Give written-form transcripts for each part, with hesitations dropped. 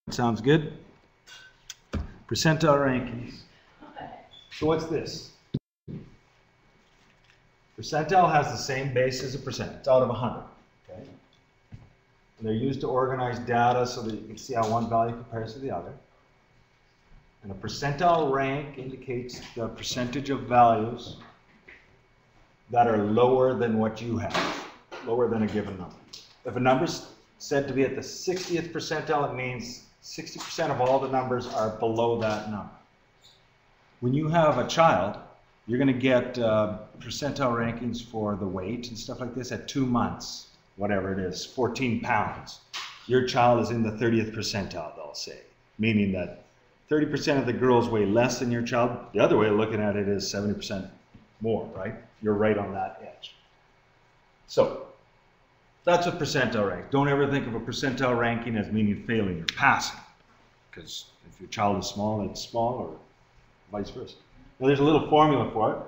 Sounds good. Percentile rankings. So what's this? Percentile has the same base as a percent. It's out of 100. Okay? And they're used to organize data so that you can see how one value compares to the other. And a percentile rank indicates the percentage of values that are lower than what you have, lower than a given number. If a number's said to be at the 60th percentile, it means 60% of all the numbers are below that number. When you have a child, you're going to get percentile rankings for the weight and stuff like this at 2 months, whatever it is, 14 pounds. Your child is in the 30th percentile, they'll say, meaning that 30% of the girls weigh less than your child. The other way of looking at it is 70% more, right? You're right on that edge. So that's a percentile rank. Don't ever think of a percentile ranking as meaning failing or passing, because if your child is small, it's small, or vice versa. Now there's a little formula for it.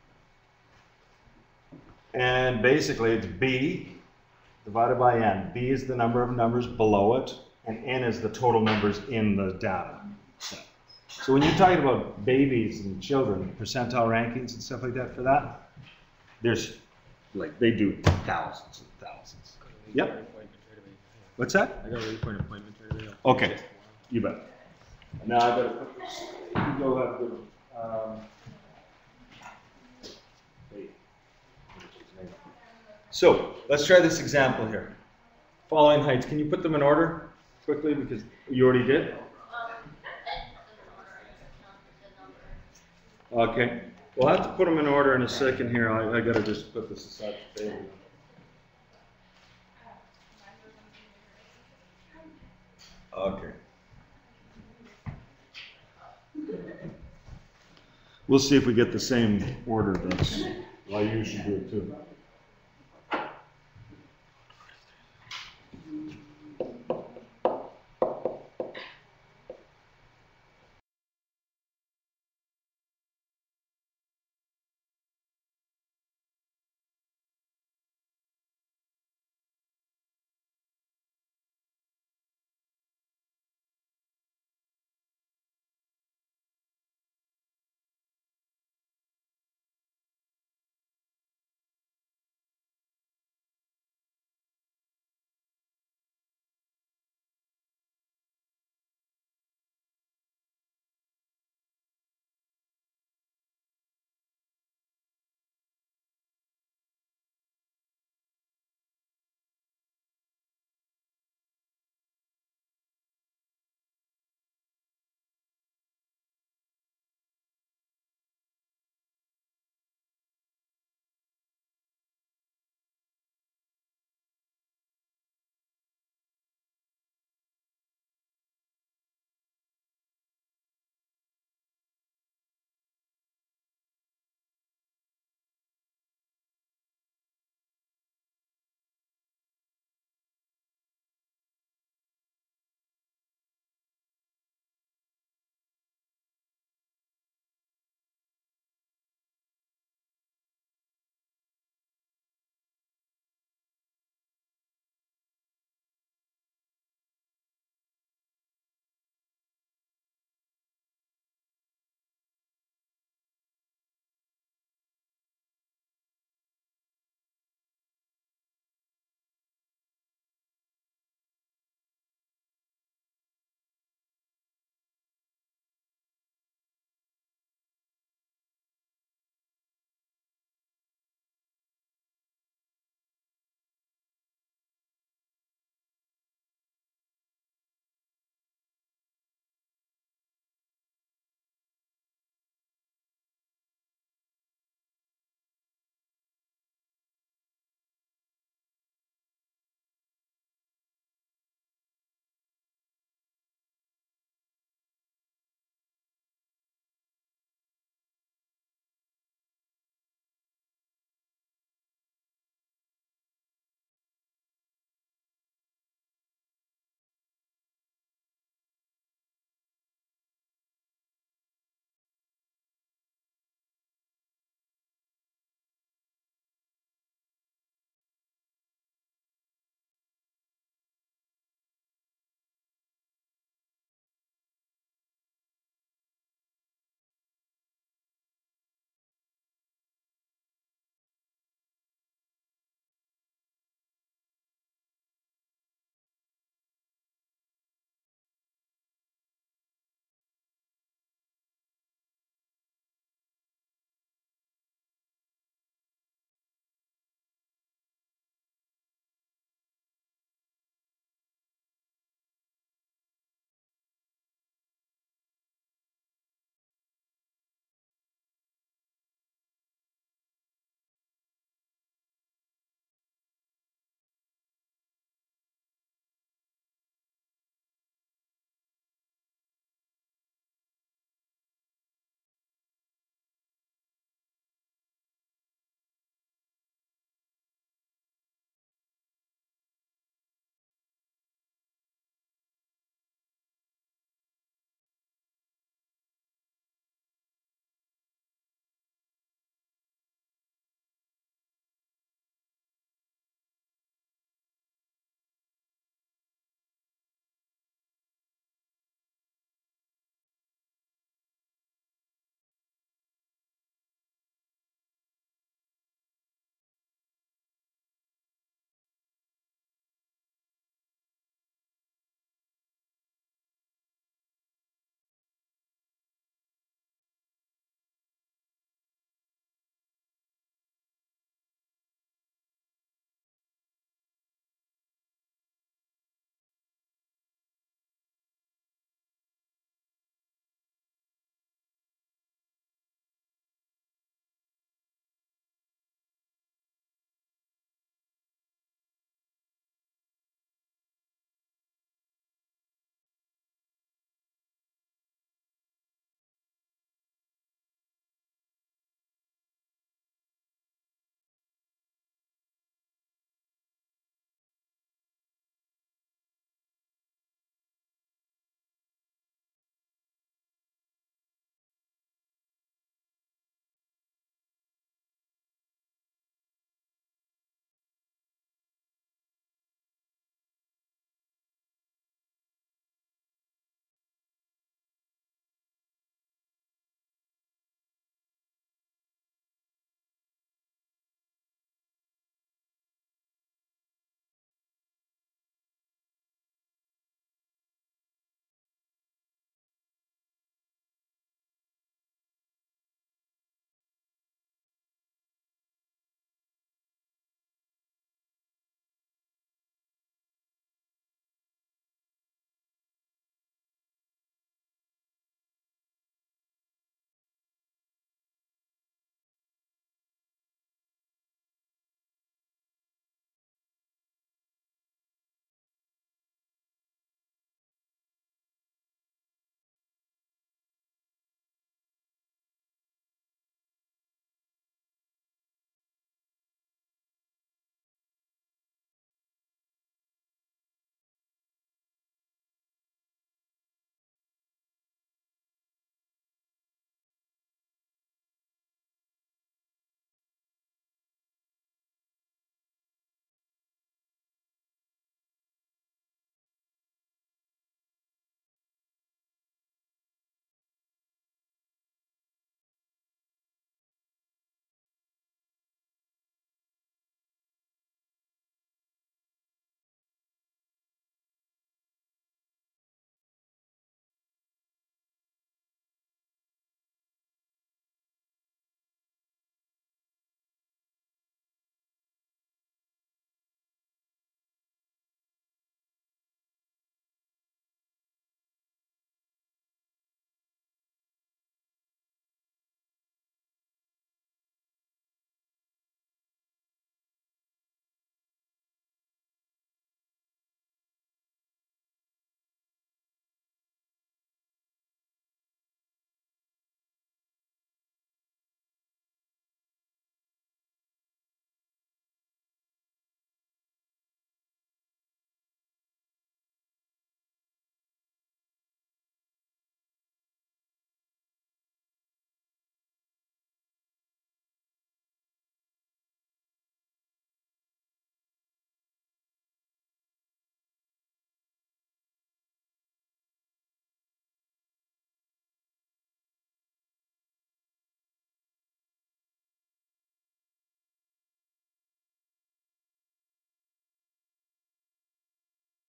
And basically it's B divided by N. B is the number of numbers below it, and N is the total numbers in the data set. So when you're talking about babies and children, percentile rankings and stuff like that, for that, there's like, they do thousands and thousands. Yep. What's that? I got ready for an appointment right away. Okay, you bet. Now I better put this. You can go have good. So let's try this example here. Following heights. Can you put them in order quickly, because you already did? Okay. We'll have to put them in order in a second here. I gotta just put this aside for David. Okay. We'll see if we get the same order. That's, well, I usually do it too.